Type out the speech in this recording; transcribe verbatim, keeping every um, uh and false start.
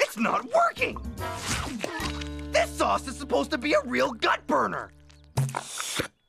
It's not working! This sauce is supposed to be a real gut burner!